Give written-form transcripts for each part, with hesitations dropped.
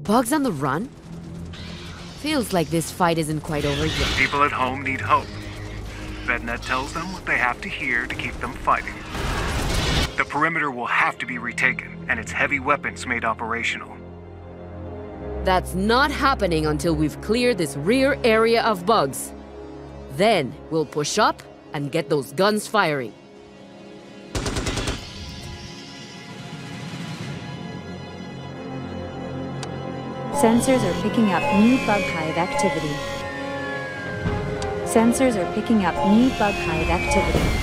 bugs on the run? Feels like this fight isn't quite over yet. People at home need hope. FedNet tells them what they have to hear to keep them fighting. The perimeter will have to be retaken, and its heavy weapons made operational. That's not happening until we've cleared this rear area of bugs. Then we'll push up and get those guns firing. Sensors are picking up new bug hive activity. Sensors are picking up new bug hive activity.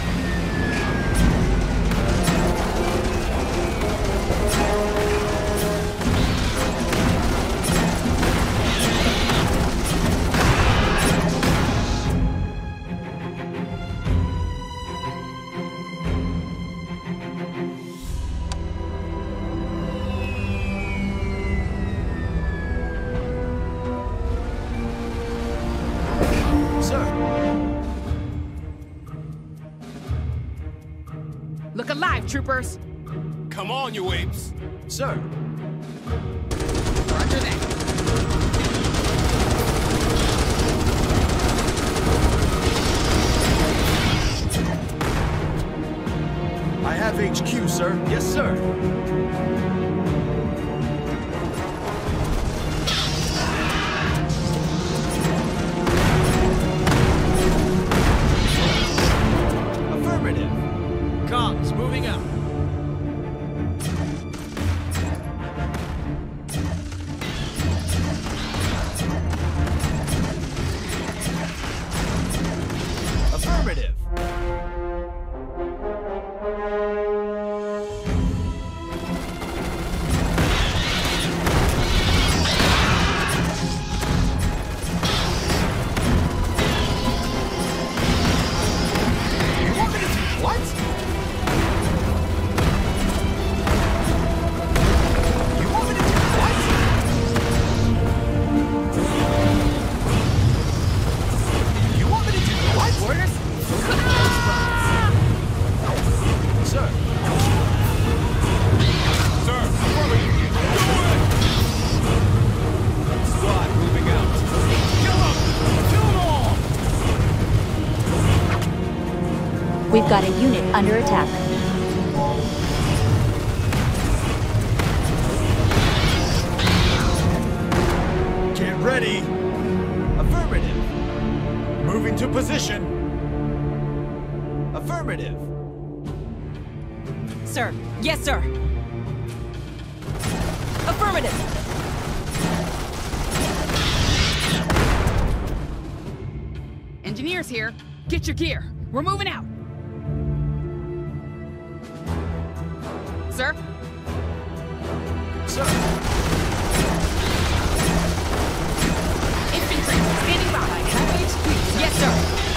Look alive, troopers! Come on, you apes! Sir! Roger that! I have HQ, sir. Yes, sir. Affirmative. Comms moving out. Affirmative. We've got a unit under attack. Get ready. Affirmative. Moving to position. Affirmative. Sir! Yes, sir! Affirmative! Engineers here! Get your gear! We're moving out! Sir? Sir. Infantry, standing by. Yes, sir.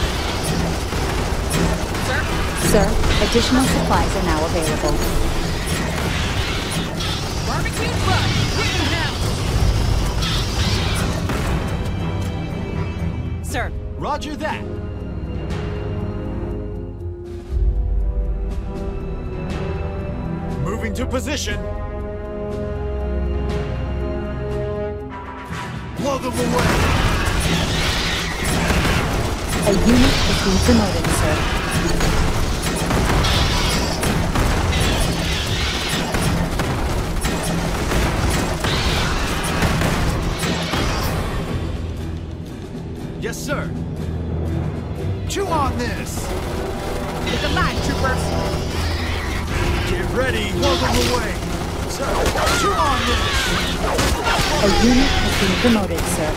Sir? Sir, additional supplies are now available. Barbecue blood, with now. Sir. Roger that. Moving to position. Blow them away. A unit has been promoted, sir. Yes, sir. Chew on this. Look alive, troopers. Get ready. Blow them away. Sir, chew on this. A unit has been promoted, sir.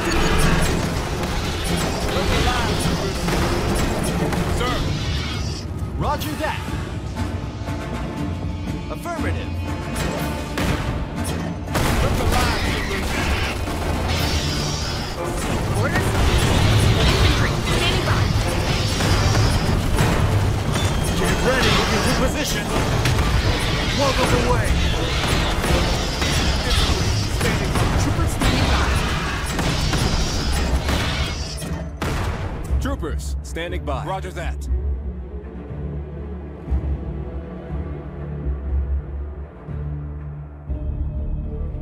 Sir! Roger that. Affirmative. Look alive, troopers! Orders? Infantry, standing by. Get ready. Into position. Blow them away. Troopers standing by. Troopers, standing by. Roger that.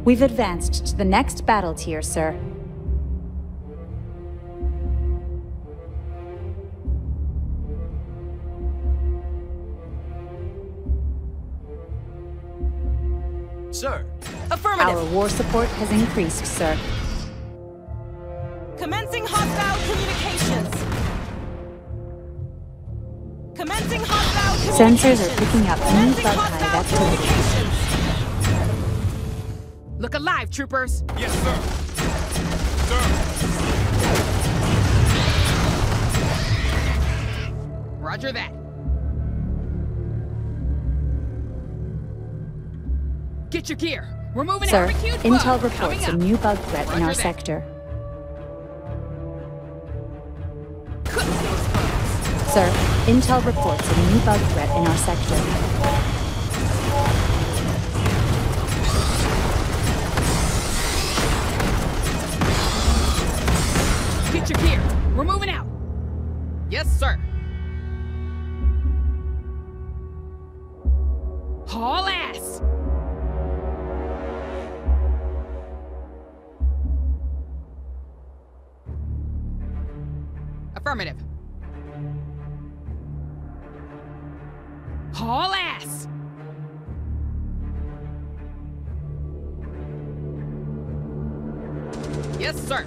We've advanced to the next battle tier, sir. Sir. Affirmative. Our war support has increased, sir. Commencing hostile communications. Commencing hostile communications. Sensors are picking up new Commencing bug hostile hive activity. communications. Look alive, troopers. Yes, sir. Sir. Roger that. Get your gear. We're moving Sir, out. intel reports a new bug threat in Roger our that. sector. Cook those bugs. Sir, intel reports a new bug threat in our sector. Get your gear. We're moving out. Yes, sir. Haul ass. Affirmative. Haul ass. Yes, sir.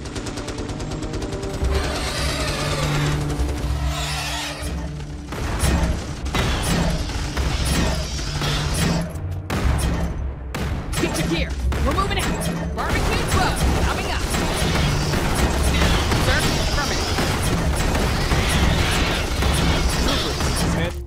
Get your gear. We're moving out. Barbecue club coming up. Sir, affirmative. And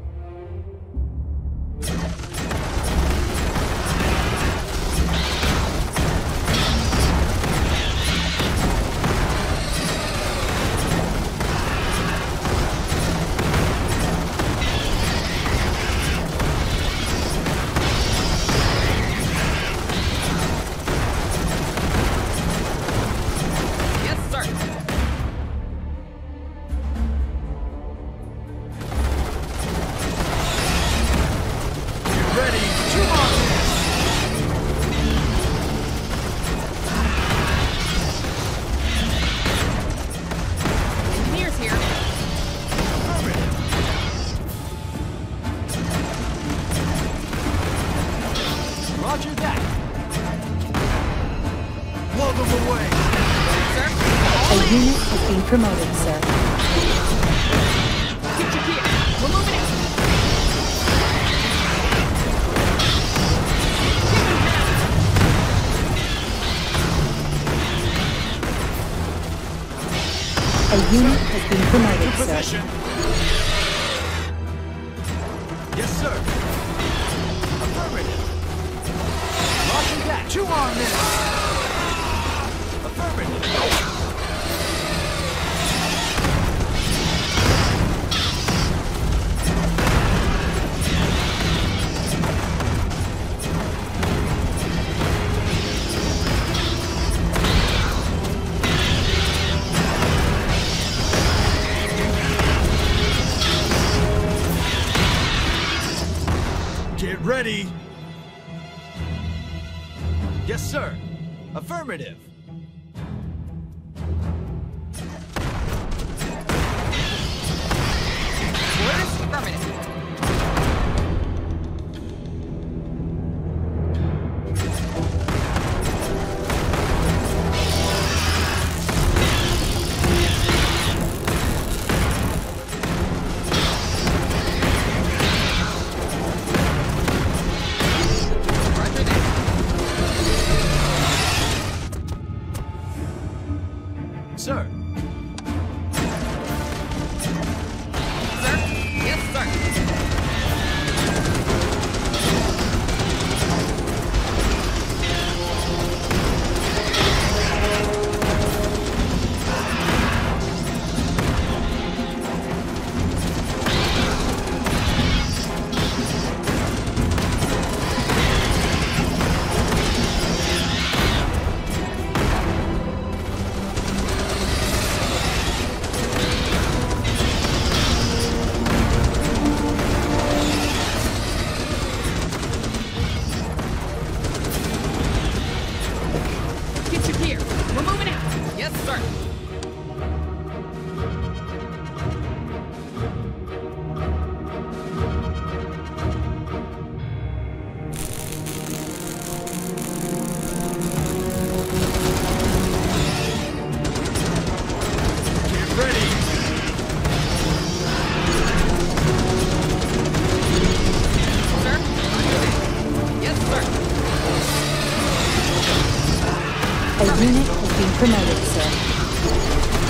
Yes, sir. Get ready. Two on this. Engineers here. Roger that. Blow them away. Sir, A unit has been promoted, sir. get your gear. We're moving out. A unit has been promoted, sir. Position. Yes, sir. Affirmative. Roger that. Two on this. Affirmative. Get ready. Yes, sir. Affirmative. Orders, affirmative. Roger that. A unit has been promoted, sir.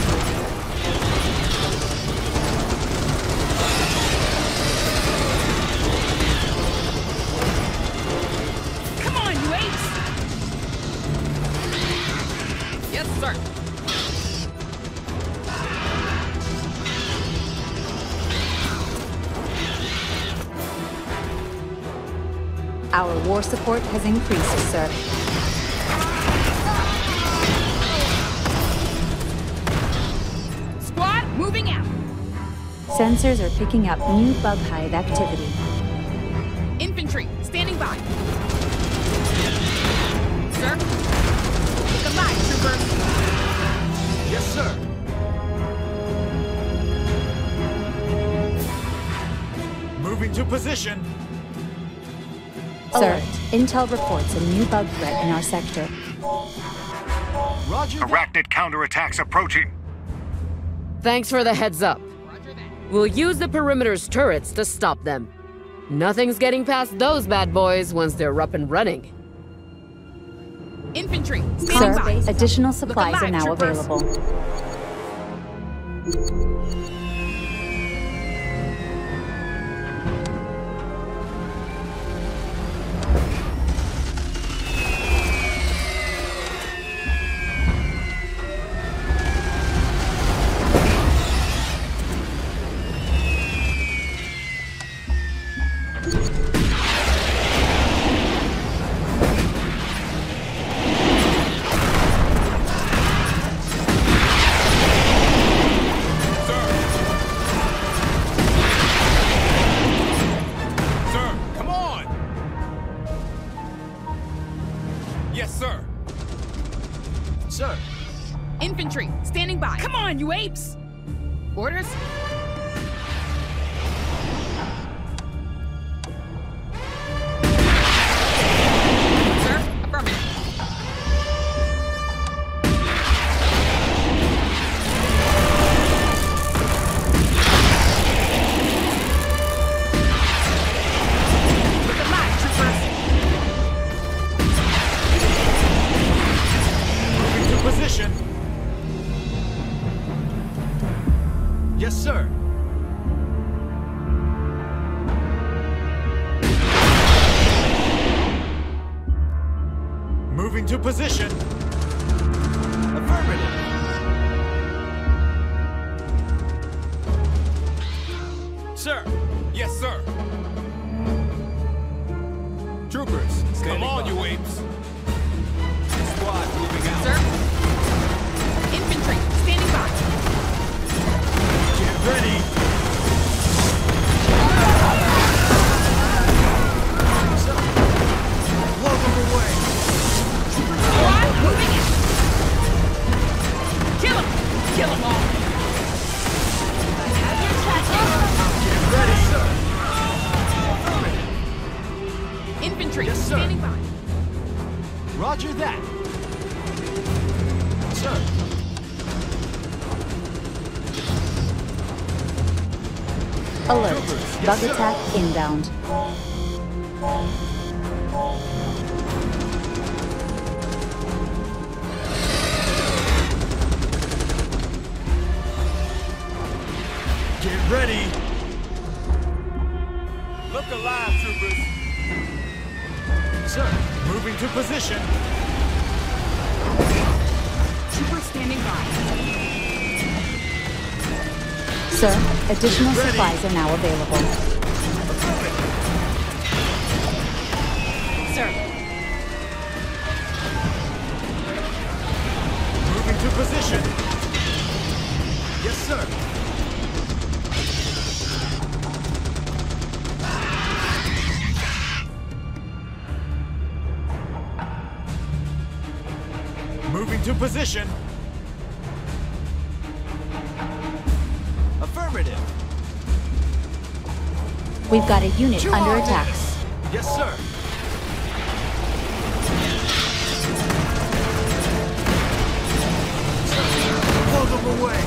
Come on, you apes! Yes, sir. Our war support has increased, sir. Squad, moving out. Sensors are picking up new bug hive activity. Infantry, standing by. Sir? Look alive, troopers. Yes, sir. Moving to position. Sir, Intel reports a new bug threat in our sector. Roger that. Arachnid counterattacks approaching. Thanks for the heads up. Roger that. We'll use the perimeter's turrets to stop them. Nothing's getting past those bad boys once they're up and running. Infantry, standing Sir, by. additional supplies are alive, now troopers. available. Sir, come on! Yes, sir. Sir. Infantry, standing by. Come on, you apes! Orders? Sir, affirmative. Look alive, troopers. Moving to position. Yes, sir. Moving to position. Affirmative. Sir. Yes, sir. Troopers, come on, you apes. Squad moving out. Sir? Infantry, standing by. Get ready. Sir. Blow them away. Squad, moving in. Kill 'em! Kill 'em all! Have your tracking. Get ready, sir. Infantry, Yes, sir. standing by. Roger that. Sir. Alert. Troopers, yes, Bug sir. attack inbound. Get ready. Look alive, troopers. Sir. Moving to position. Troopers standing by. Sir, additional Ready. supplies are now available. Sir, Moving to position. Yes, sir. Moving to position. Affirmative. We've got a unit Chew under on attack. this. Yes, sir. Blow them away.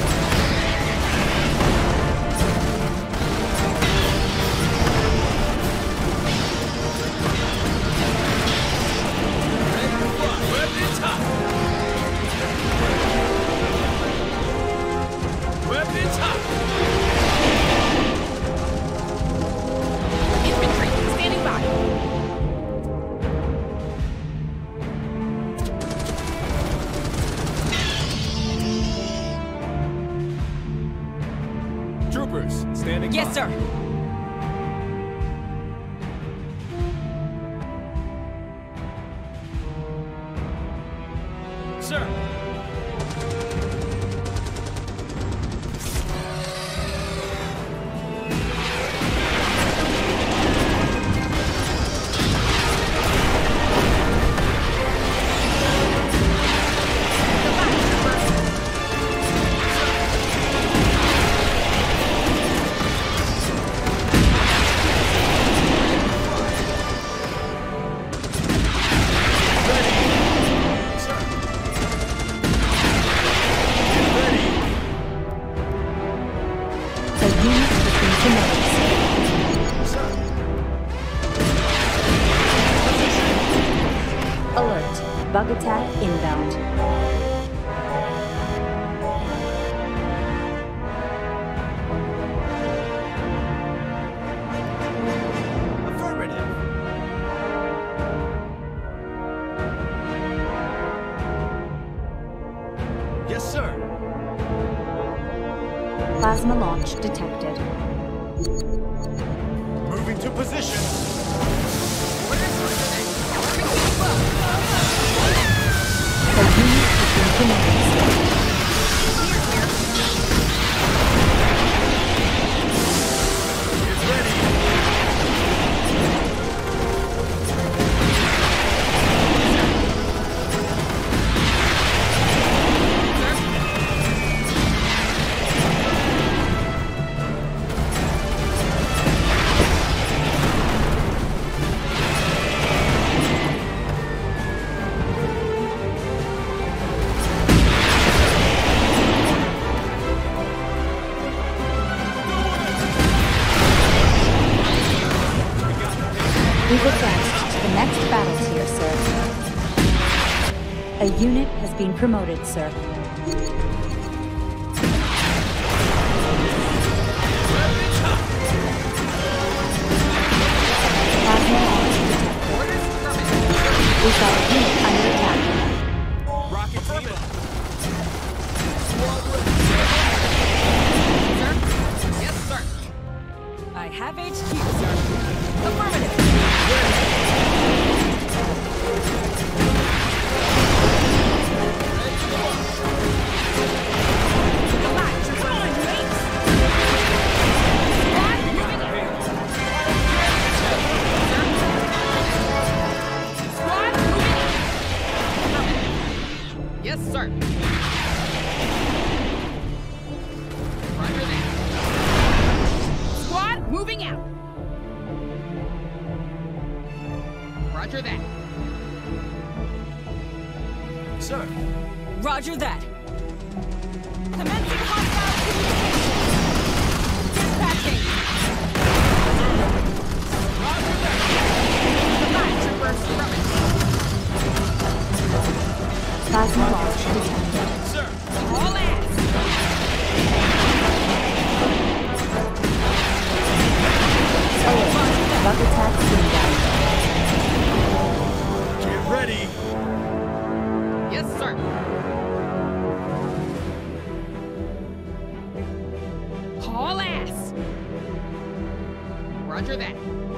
Yes, sir. Sir. Alert. Bug attack inbound. Affirmative. Yes, sir. Plasma launch detected. Moving to position. A unit has been promoted. Get ready. We've advanced to the next battle tier, sir. A unit has been promoted, sir. Plasma launch detected. We've got a unit under attack. Rocket team. Yes, sir. I have HQ, sir. Affirmative. Come on, mates. Squad, moving out. Squad, moving out. Affirmative. Yes, sir. Roger that. Squad, moving out. Roger that. Sir. Roger that. Commencing hostile communication. Dispatching. Roger that. Goodbye, troopers. Rummage. Plasma launch detected. Sir. All ass. Alert. Bug attack inbound. Get ready. Yes, sir. Haul ass. Roger that.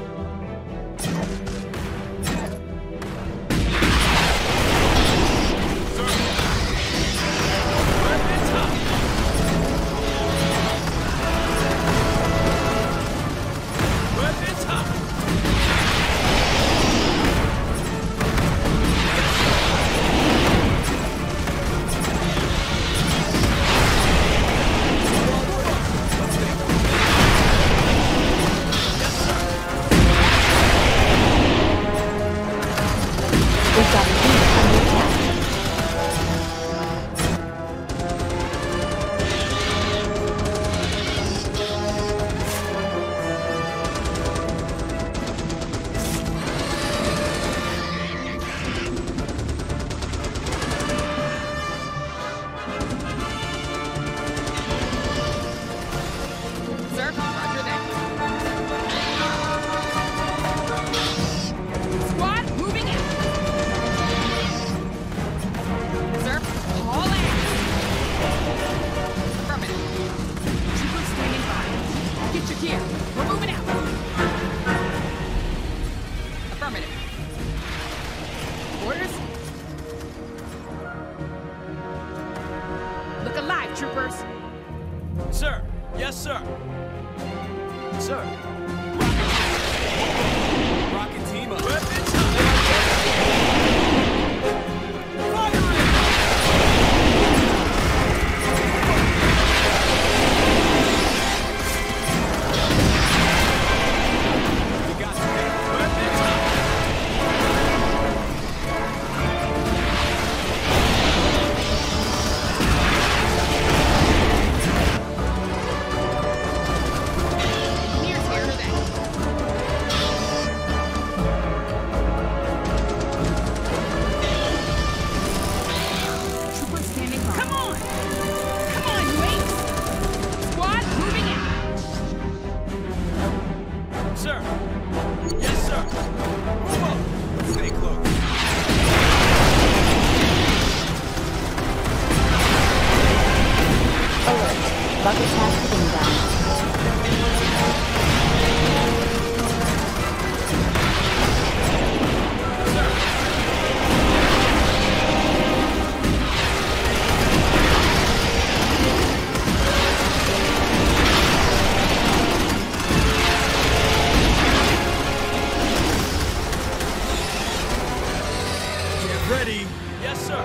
Weapons hot. troopers. Sir. Yes, sir. Sir. Rocket team up. Weapons up. Fire it! You got it. Weapons up. Here's here to that. Troopers standing by. Come on! Come on, you apes! Squad moving in. Sir. Yes, sir. Move up. Stay close. Alert. Bug attack inbound. Get ready. Yes, sir.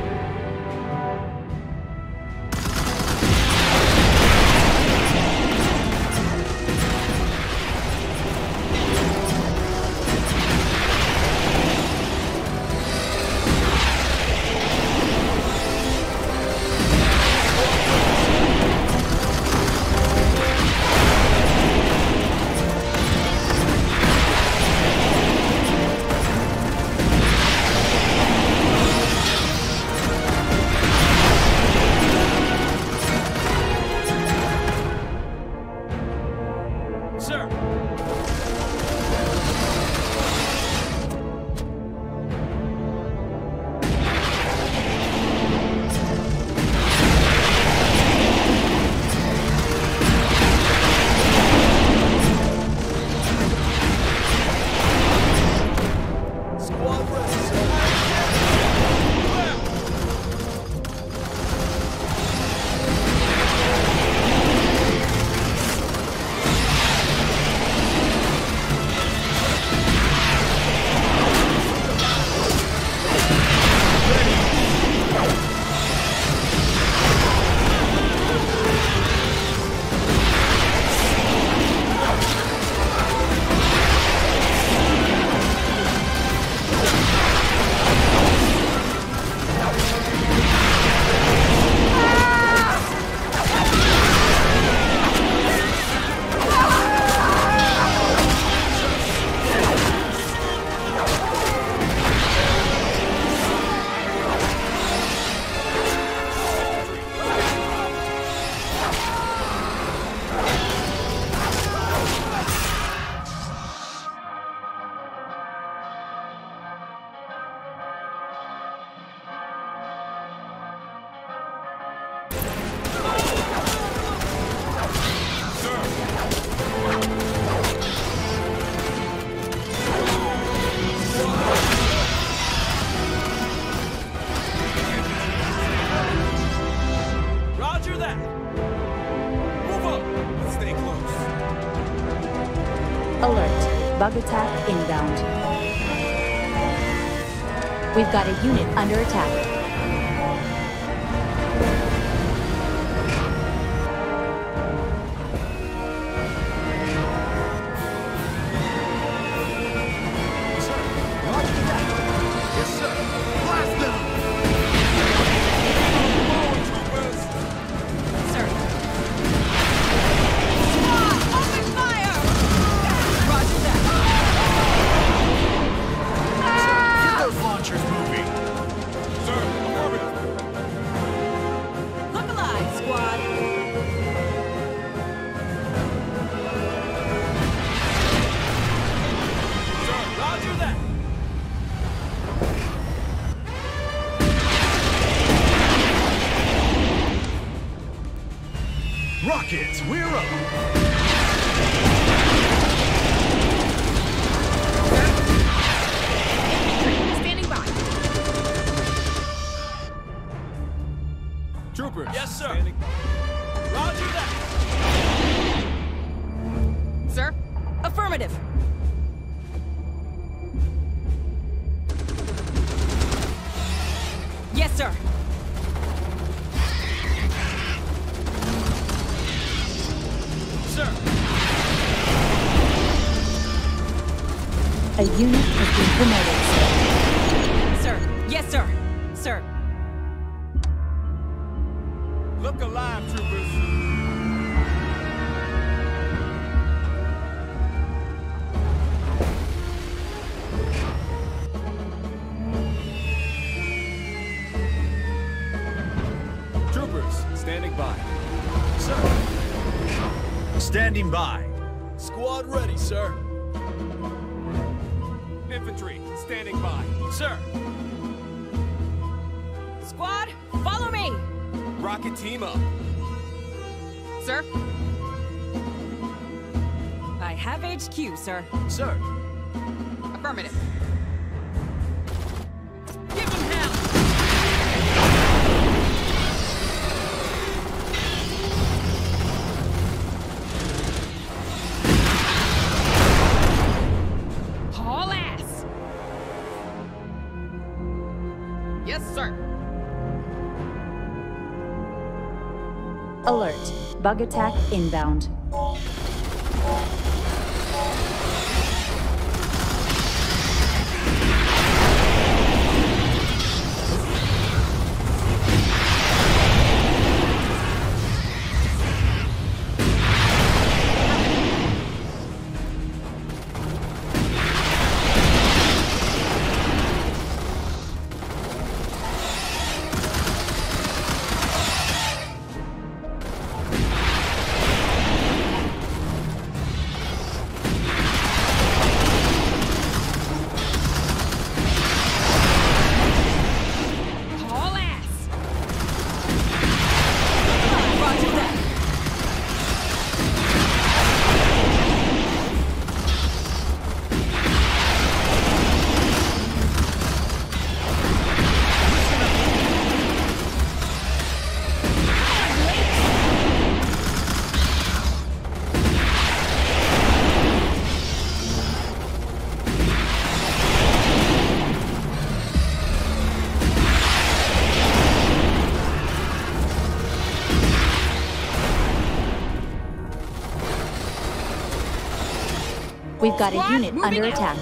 Sir. Squad ready, sir. Roger that. Move up. Let's stay close. Alert. Bug attack inbound. We've got a unit under attack. Yes, sir. Blast them. Sir. Squad, open fire! Roger that. Get those launchers moving. Sir, affirmative. Look alive, squad. Sir, roger that. Rockets, we're up. Standing by. Troopers. Yes, sir. Standing by. Roger that. Sir? Affirmative. Yes, sir. Sir. A unit has been promoted, Sir. Yes, sir. Sir. Look alive, troopers. Troopers, standing by. Sir. Standing by. Squad ready, sir. Infantry, standing by. Sir. Squad, follow me. Rocket team up. Sir? I have HQ, sir. Sir. Affirmative. Give him hell! Haul ass! Yes, sir. Alert. Bug attack inbound. Haul ass! Roger that. We've got a Squad, unit moving under out. attack.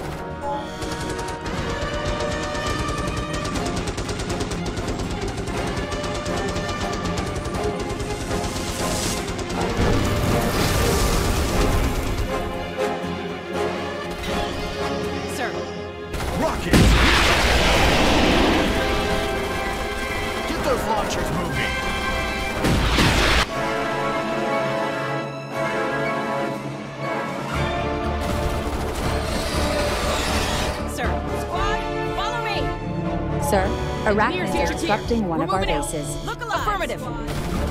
Sir. Rocket. Get those launchers moving. Sir. Squad, follow me. Sir, Engineers Arachnids here. are disrupting one We're of our moving out. bases. Look alive. Affirmative. Squad,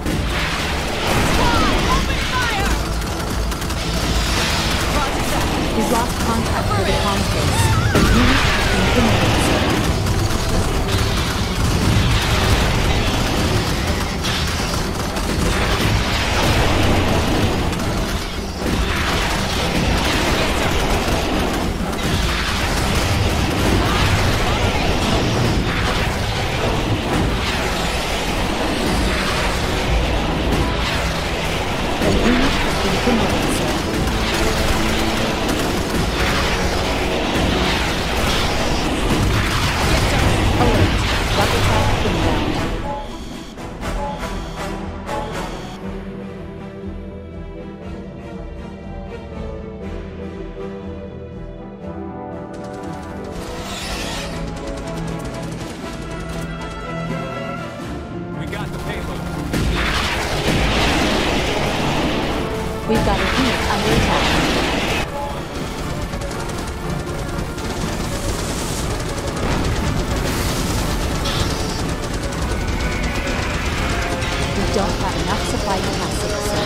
Open fire. Roger that. We've lost contact with the comm base. A unit has been promoted, sir. A unit has been promoted, sir. Alert. Bug attack inbound. We got the payload. We've got a unit under attack. We don't have enough supply capacity, sir.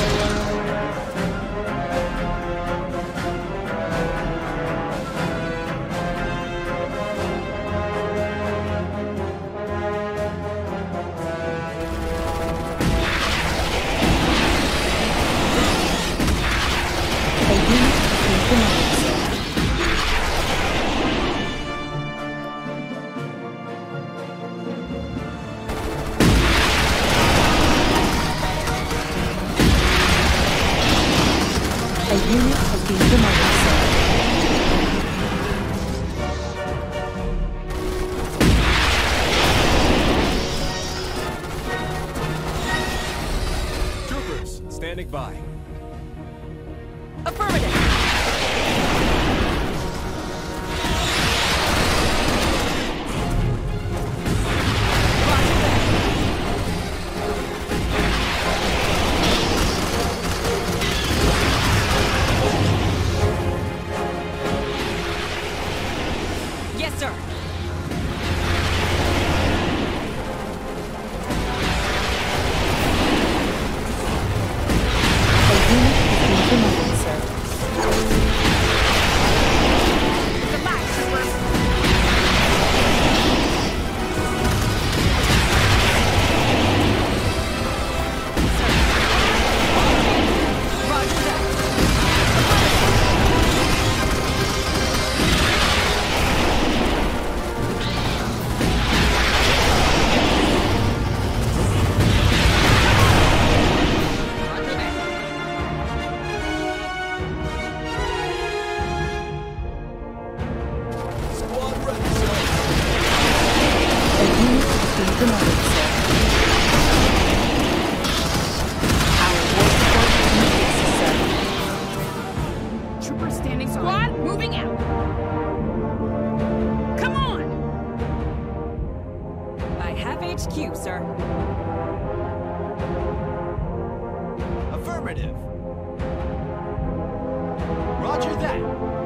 unit has been promoted, sir. Troopers, standing by. Affirmative. Yes, sir. A unit has been promoted, sir. Relax, troopers. Roger that. Roger that. Squad ready, sir. A unit has been promoted, sir. Our workforce increases, sir. Trooper standing squad, moving out. Come on! I have HQ, sir. Affirmative. Roger that.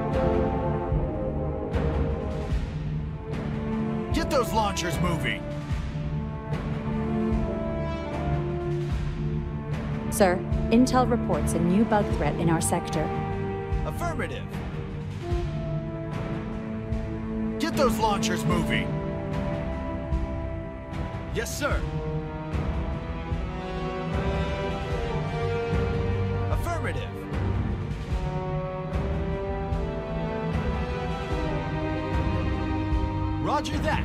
Get those launchers moving. Sir, Intel reports a new bug threat in our sector. Affirmative. Get those launchers moving. Yes, sir. Affirmative. Roger that.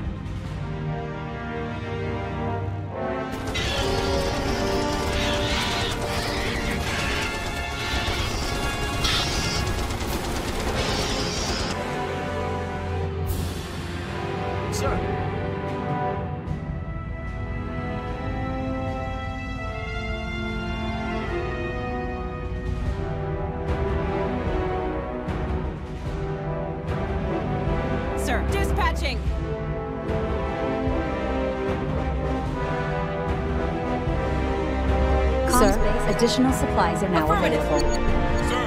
Sir. Sir, dispatching. Sir, additional supplies are now Affirmative. available. Sir.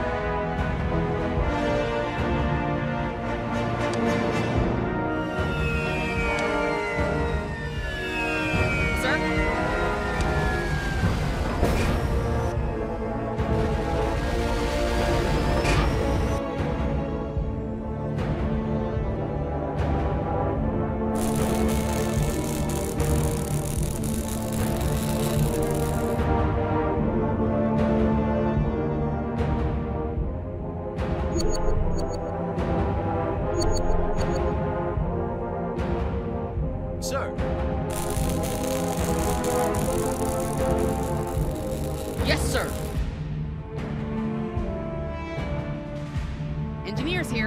Sir? Sir. Yes, sir. Engineers here.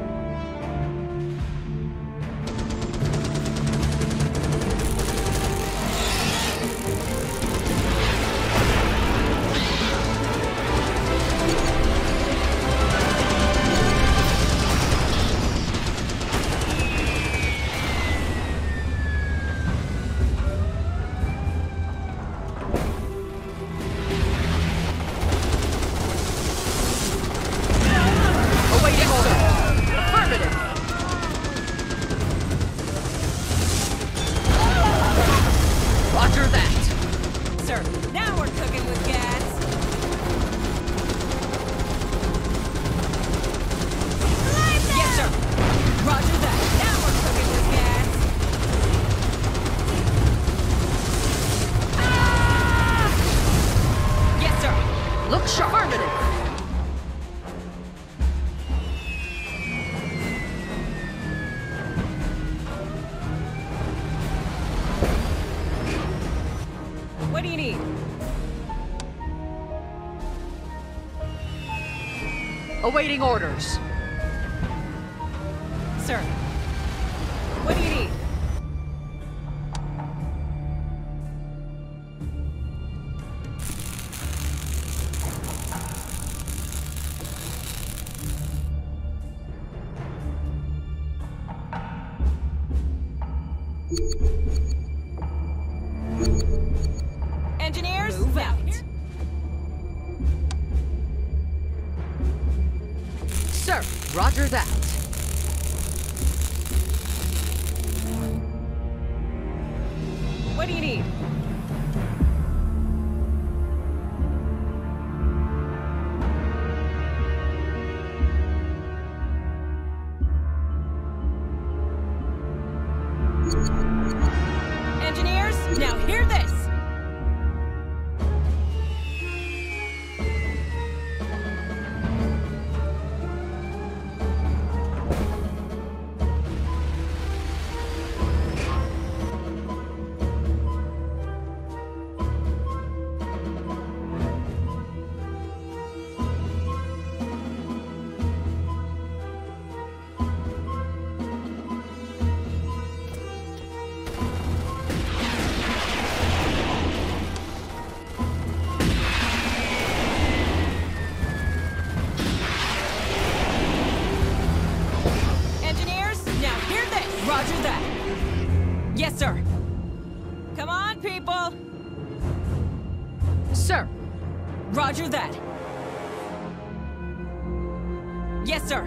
Awaiting order. Affirmative. Roger that. Sir, now we're cooking with gas. Yes, sir. Roger that. Now we're cooking with gas. Yes, sir. Look sharp. Affirmative. What do you need? Awaiting orders. Sir, what do you need? Engineers, Move out. Sir, roger that. What do you need? Engineers, now hear this! Roger that. Yes, sir. Come on, people. Sir. Roger that. Yes, sir.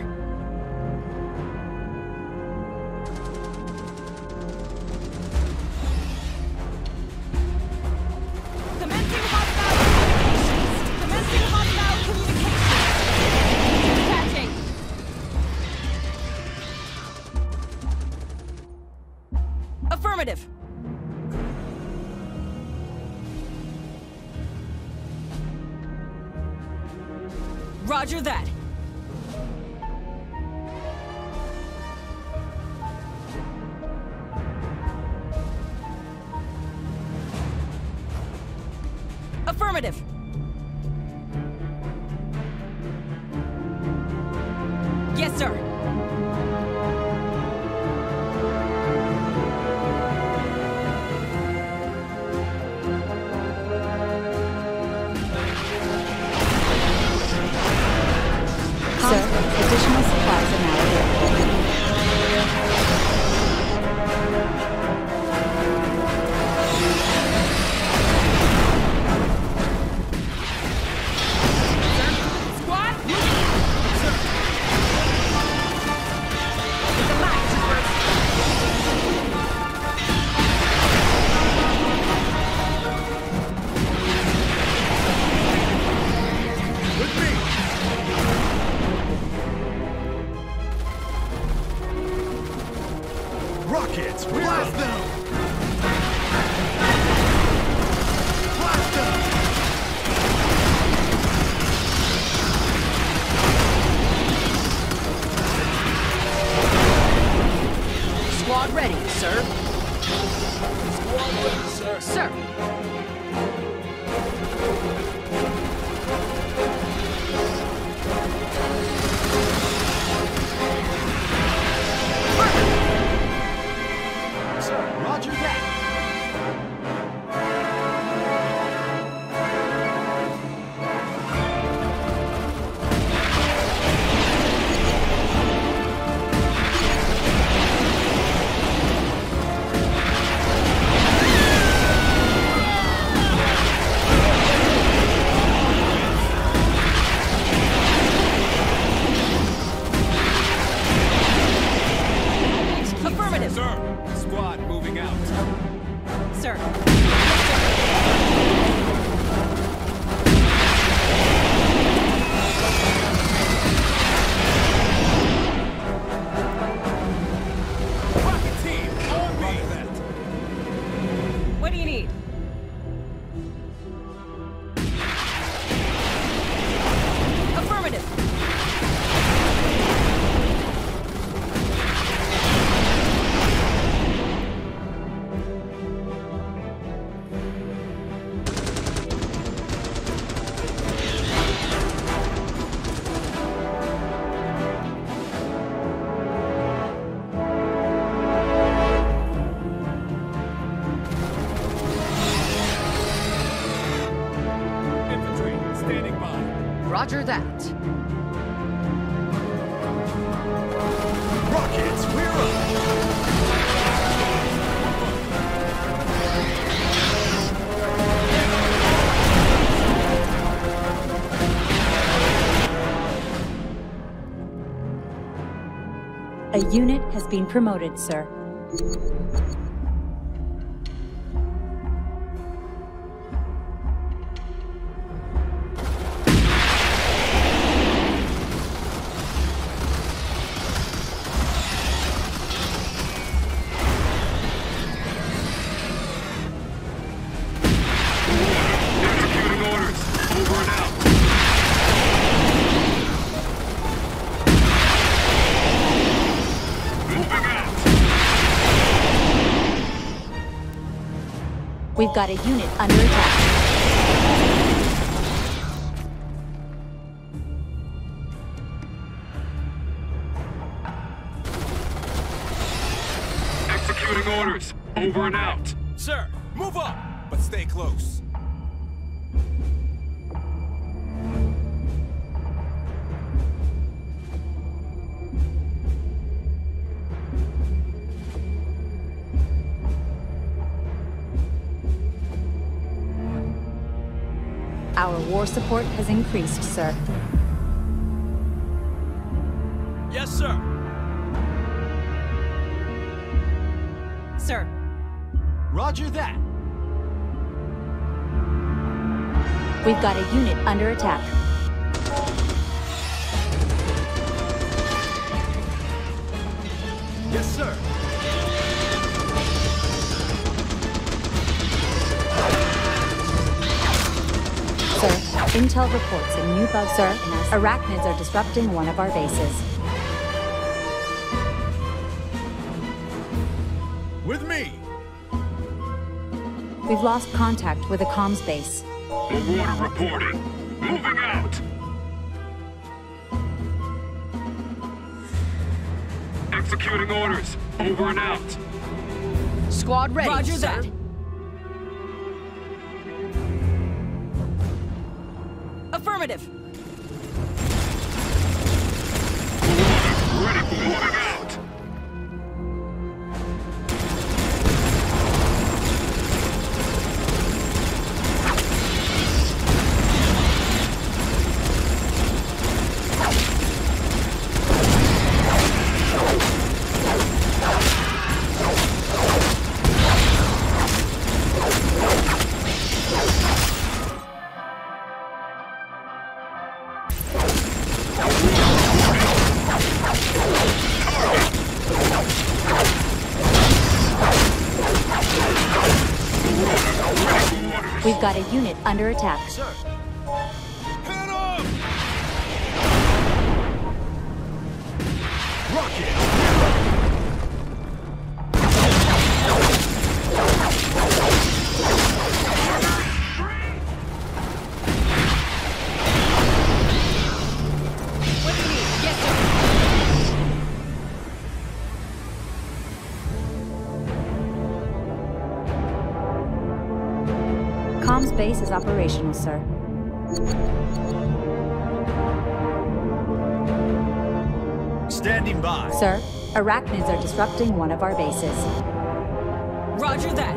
Commencing hostile communications. Commencing hostile communications. Dispatching. Affirmative. Roger that. Affirmative. Yes, sir. Sir, additional supplies are now available. Squad, moving out! Sir. It's a match, With me! Rockets! Blast them! Blast them! Squad ready, sir. Squad ready, sir. Sir. Sir, roger that! Affirmative. Sir, squad moving out. Sir. Rocket team, on me. What do you need? Affirmative. Roger that. Rockets, we're up! A unit has been promoted, sir. Executing orders. Over and out. Moving out. We've got a unit under attack. Executing orders. Over and out. Sir, move up, but stay close. Our war support has increased, sir. Yes, sir. Sir, Roger that. We've got a unit under attack. Yes, sir. Sir, intel reports a new bug, sir. Arachnids are disrupting one of our bases. With me. We've lost contact with a comms base. Water reporting. Moving out. Executing orders. Over and out. Squad ready, Roger sir. that. Affirmative. Ready for moving out. We've got a unit under attack. Sir. Head up! Rocket! What do you need? Yes, sir. Comms base is operational, sir. Standing by. Sir, arachnids are disrupting one of our bases. Roger that.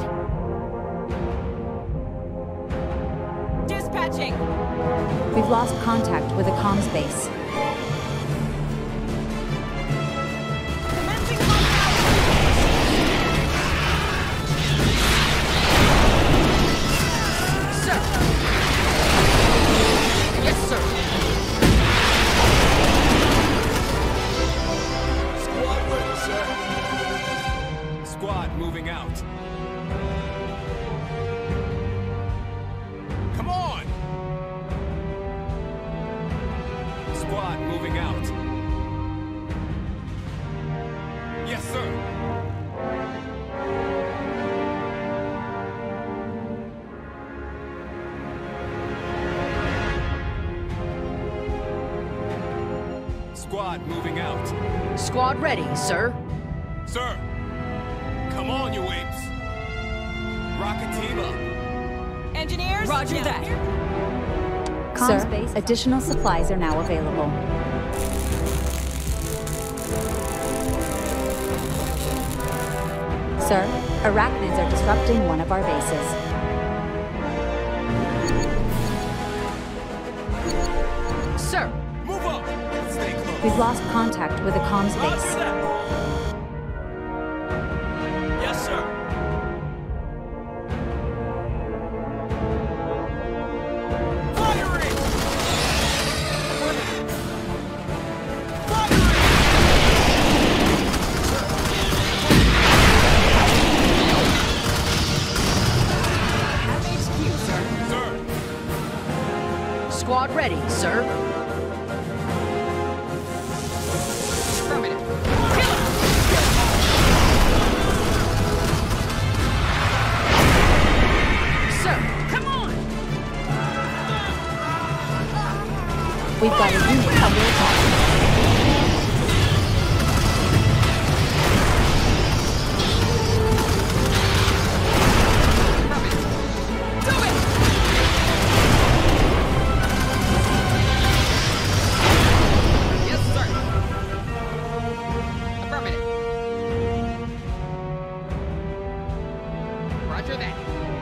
Dispatching. We've lost contact with a comms base. Commencing combat. Sir. Yes, sir. Squad ready, sir. Squad moving out. Come on! Squad moving out. Yes, sir. Squad moving out. Squad ready, sir. Sir, come on, you apes. Rocket team up. Engineers. Roger that. Sir, additional supplies are now available. Sir, arachnids are disrupting one of our bases. Sir, Move up! Stay close. We've lost contact with the comms Roger base. that. Yes, sir. Firing! squad ready, sir. Affirmative. Sir, Come on! We've got a unit under attack. Do it! Yes, sir. Affirmative. Roger that.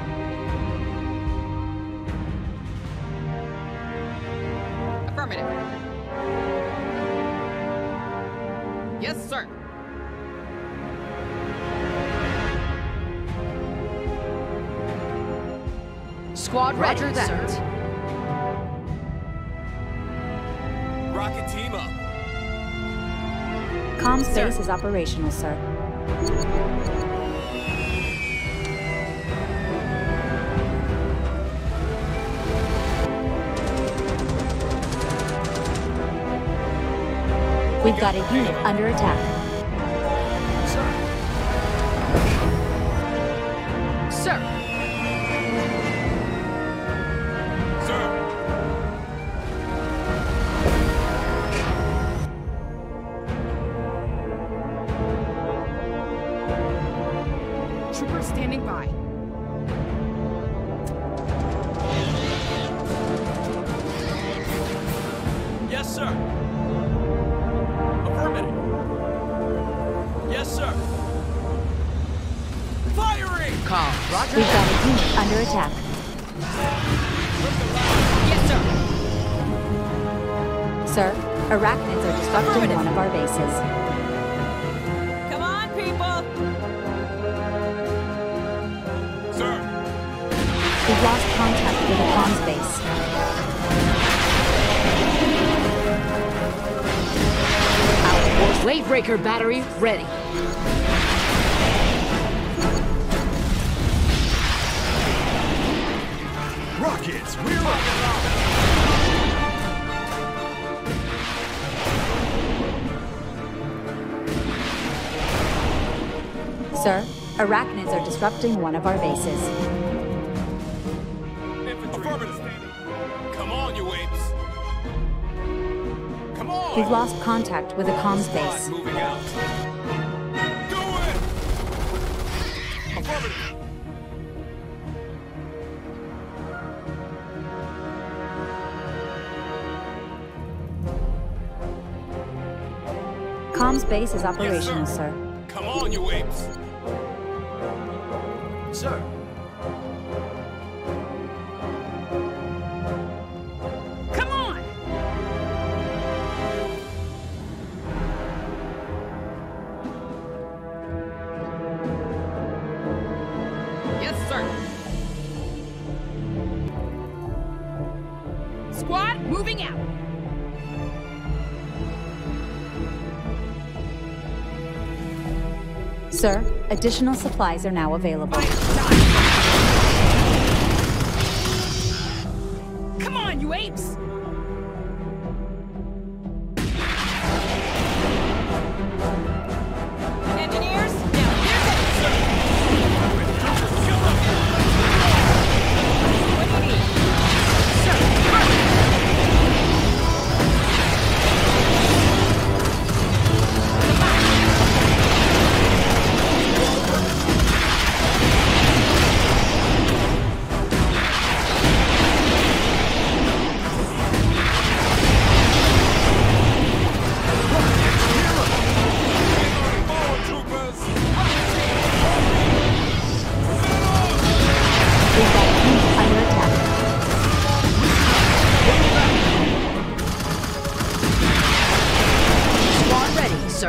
Affirmative. Yes, sir. squad ready, Roger that. sir. Rocket team up. Comms base is operational, sir. We've got a unit under attack. Sir, Sir. Trooper standing by. Yes, sir. Affirmative. Yes, sir. Firing! calm. Roger We've that. got a unit under attack. Yes, sir. Sir, arachnids are disrupting one of our bases. Come on, people! Sir. We've lost contact with the comms base. Wavebreaker battery ready. Rockets, we're up! Sir, arachnids are disrupting one of our bases. Affirmative standing. Come on, you apes. Come on! We've lost contact with the comms Squad base. moving out. Do it! Affirmative. Comms base is operational, Yes, sir. sir. Come on, you apes. Sir, Come on! Yes, sir. Squad moving out. Sir, additional supplies are now available. Come on, you apes! Engineers, now here's it! What do you need?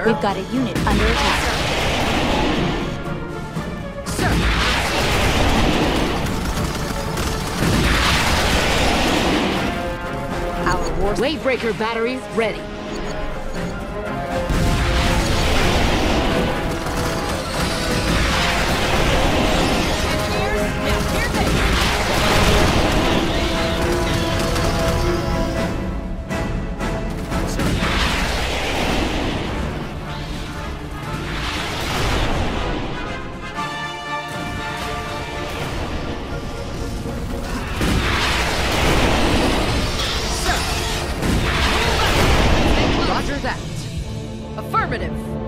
sir. We've got a unit under attack. Sir. Our war Wavebreaker batteries ready. Roger that. Affirmative.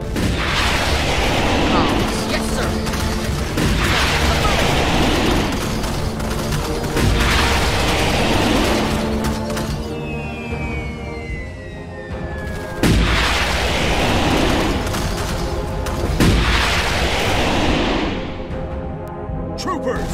Yes, sir. Troopers!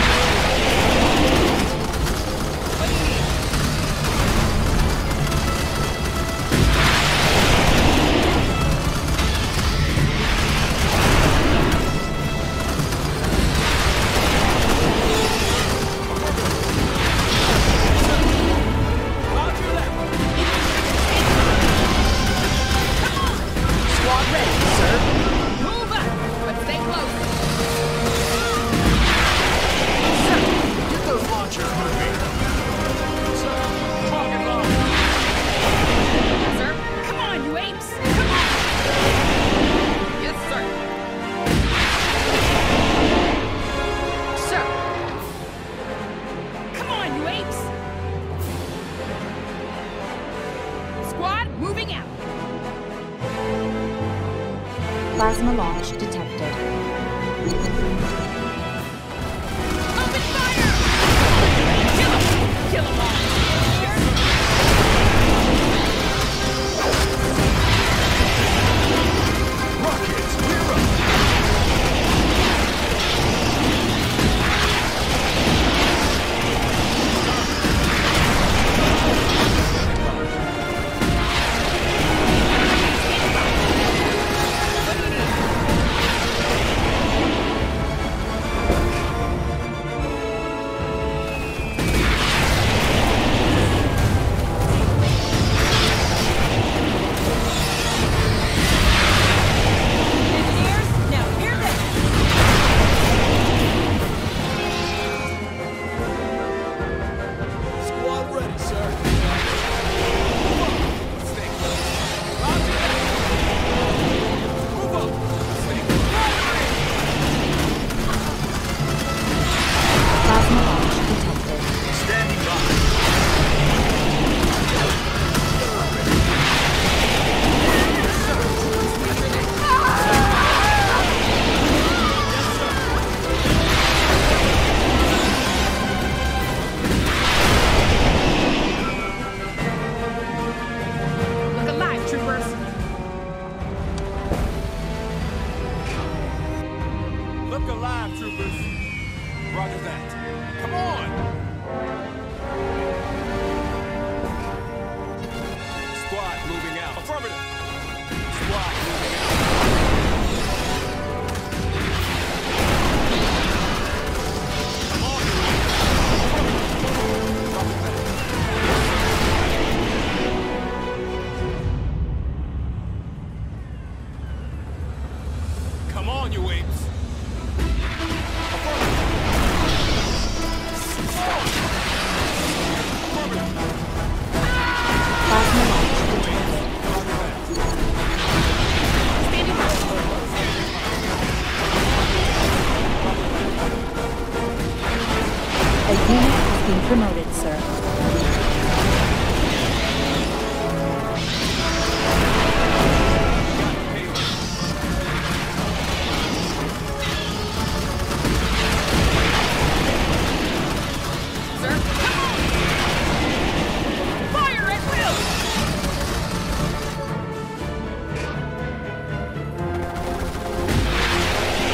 Squad ready, sir. Move up, but stay close. Sir. Get those launchers moving! Sir, target locked! Sir, come on, you apes! Come on! Yes, sir. Sir! Come on, you apes! Squad, moving out! plasma launch detected. Open fire! Kill him! Kill him all! Rockets, clear up! Engineers, now hear this. Squad ready, sir. Stay close. Roger that. Move up. Stay close. Plasma launch detected. Standing by. Look alive, troopers! Look alive, troopers. Roger that. Come on. Squad moving out. Affirmative. Squad moving out. Come on, you Roger that. Come on, you apes. Plasma launch detected. Standing by. A unit has been promoted, sir. Sir, come on! Fire at will!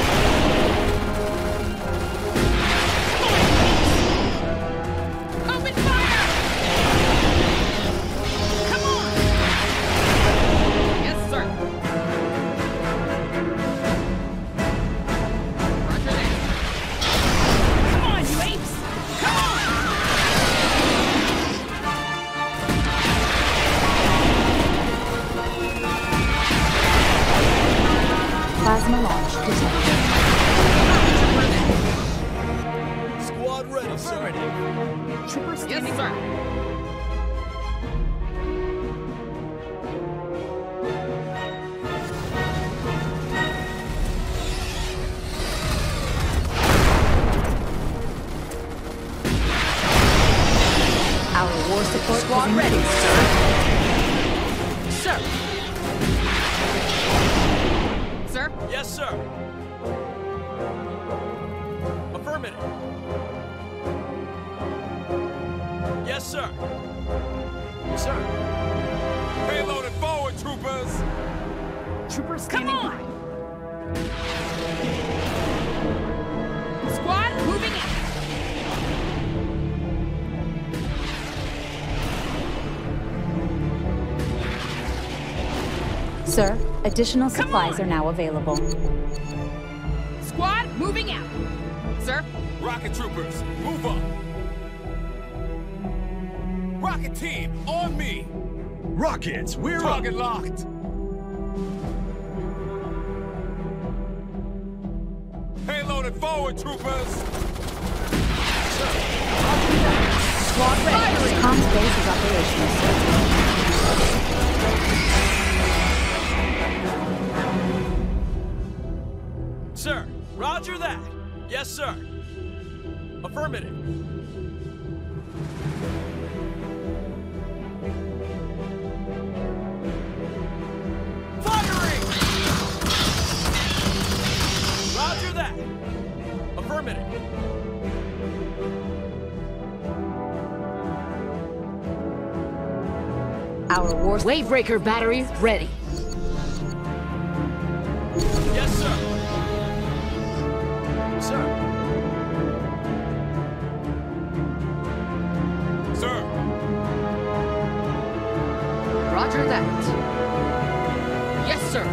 Open support Squad has ready, increased. sir. Sir? Yes, sir. Affirmative. Yes, sir. Sir. Payloaded forward, troopers. Troopers standing by. Squad moving in. Sir, additional supplies are now available. Squad moving out. Sir? Rocket troopers, move up. Rocket team, on me. Rockets, we're up! Target locked. Payloaded forward, troopers. Squad ready. Comms base is operational, sir. Sir, roger that. Yes, sir. Affirmative. Firing! Roger that. Affirmative. Our war Wavebreaker battery ready. Yes, sir. Sir. Sir. Roger that. Yes, sir.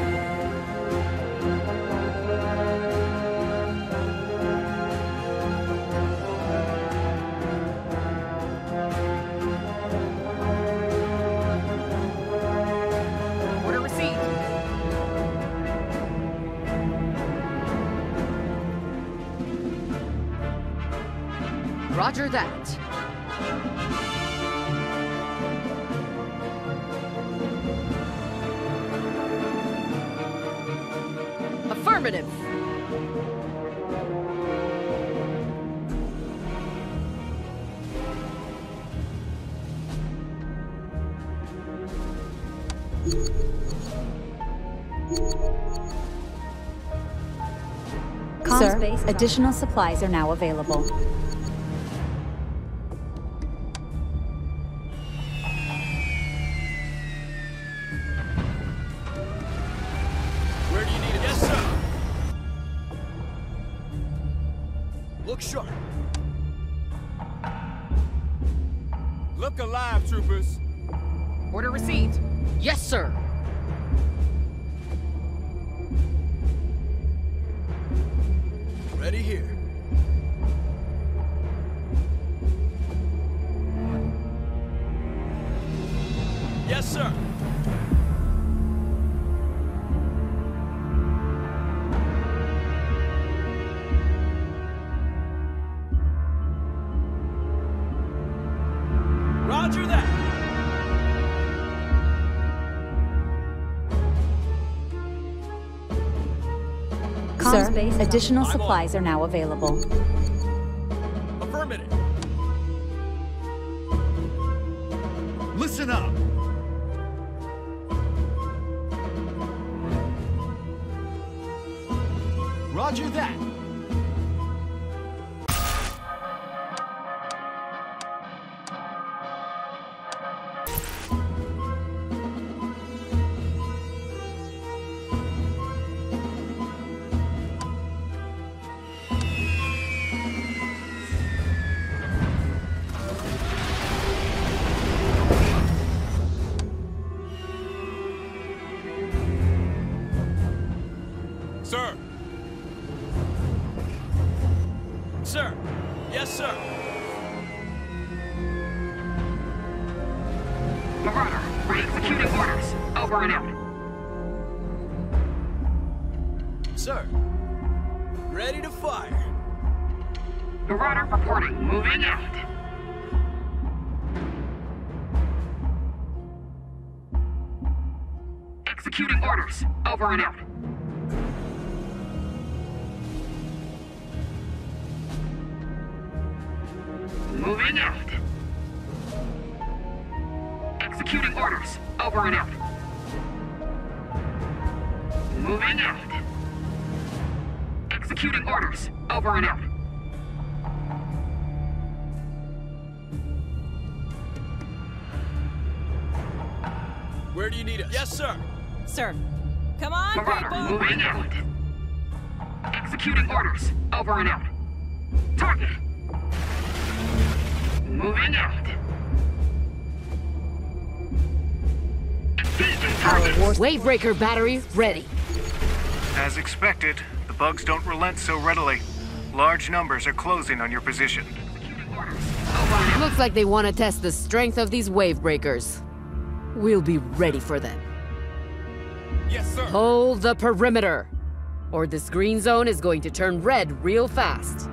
Order received. Roger that. Affirmative. Sir, additional supplies are now available. Where do you need it? Yes, sir. Look sharp. Look alive, troopers. Order received. Yes, sir. Ready here. Yes, sir. Roger that. Sir, additional supplies are now available. Affirmative. Listen up! Roger that! Sir. Sir. Yes, sir. Marauder, we're executing orders. Over and out. Sir. Ready to fire. Marauder reporting. Moving out. Executing orders. Over and out. Moving out. Executing orders. Over and out. Moving out. Executing orders. Over and out. Where do you need us? Yes, sir. Sir. Come on, Marauder people! moving out. Executing orders. Over and out. Target. Moving out. Engaging target. Wavebreaker battery ready. As expected, the bugs don't relent so readily. Large numbers are closing on your position. Executing orders. Over and out. Looks like they want to test the strength of these wavebreakers. We'll be ready for them. Yes, sir. Hold the perimeter, or this green zone is going to turn red real fast.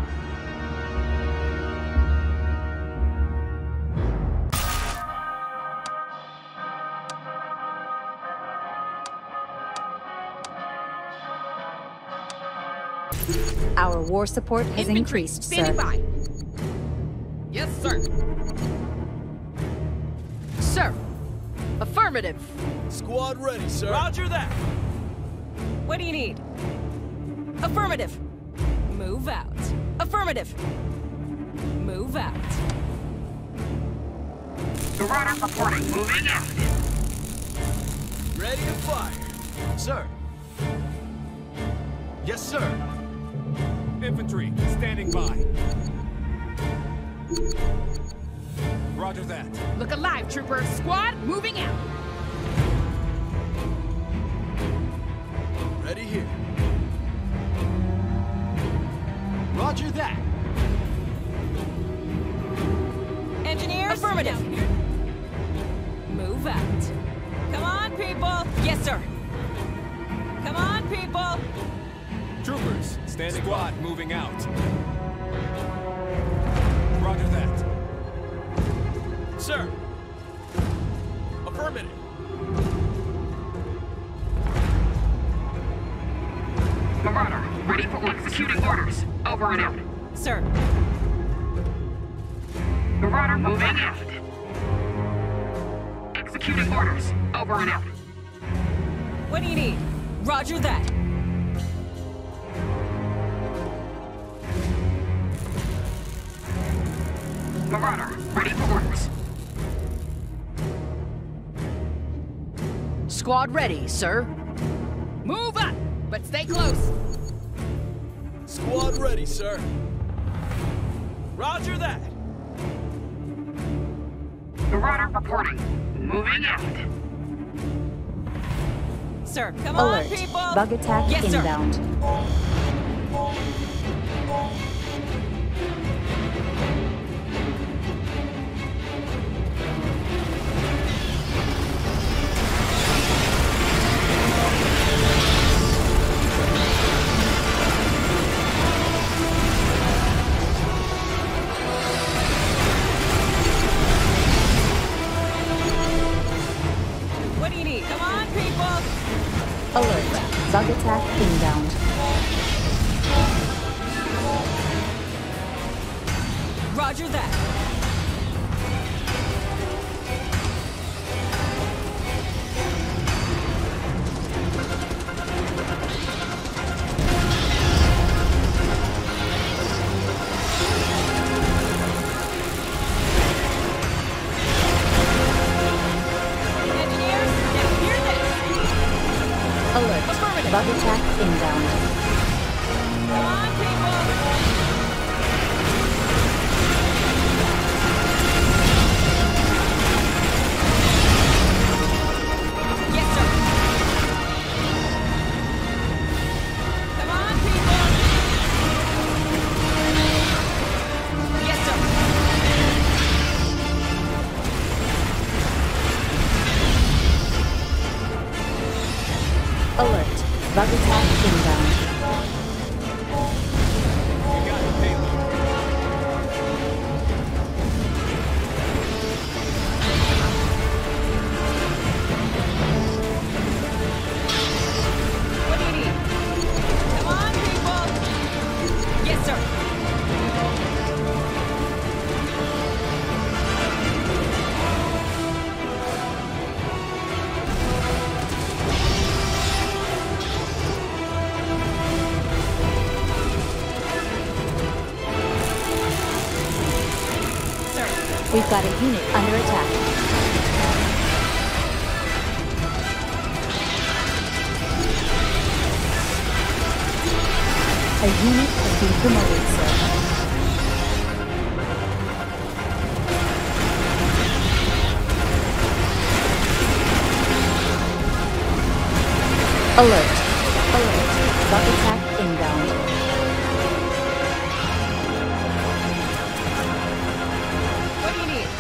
Our war support has Infantry, increased, standing sir. by. Yes, sir. Sir. Affirmative. Squad ready, sir. Roger that. What do you need? Affirmative. Move out. Affirmative. Move out. Marauder reporting. Moving out. Ready to fire. Sir. Yes, sir. Infantry, standing by. Roger that. Look alive, trooper. Squad, moving out. Ready here. Roger that. Engineers? Affirmative. Move out. Come on, people! Yes, sir. Come on, people! Troopers, standing squad, moving out. Roger that. Sir. Affirmative. Marauder, ready for executing orders. Over and out. Sir. Marauder moving out. Executing orders. Over and out. What do you need? Roger that. Marauder, ready for orders. Squad ready, sir. Move up, but stay close. Squad ready, sir. Roger that. Marauder reporting. Moving out. Sir, come Alert. on, people! Bug attack yes, sir. inbound. What do you need? Come on, people! Alert. Bug attack inbound. Roger that. Engineers, now hear this! Alert. Affirmative. Bug attack inbound. Come on, people! We've got a unit under attack. A unit has been promoted, sir. Alert. Alert. Bug attack inbound. What do you need?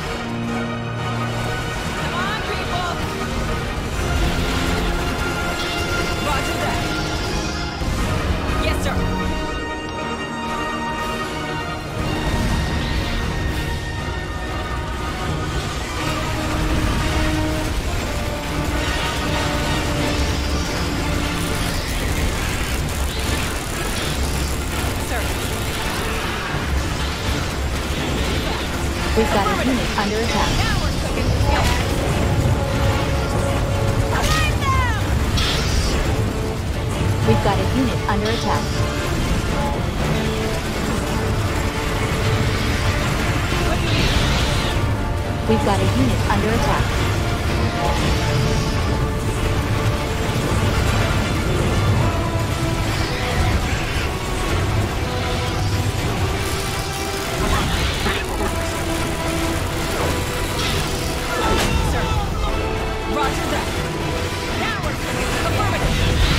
Come on, people! Roger that. Yes, sir. We've got a unit under attack. Now we're cooking. Find them! We've got a unit under attack. What do you need? We've got a unit under attack. Sir. Roger that. Now we're cooking. Affirmative.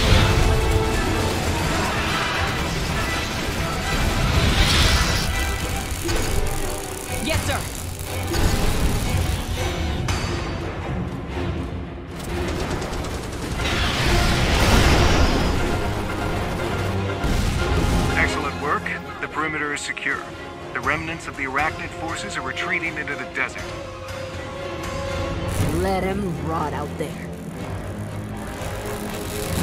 Yes, sir. Excellent work. The perimeter is secure. The remnants of the arachnid forces are retreating into the desert. Let him rot out there.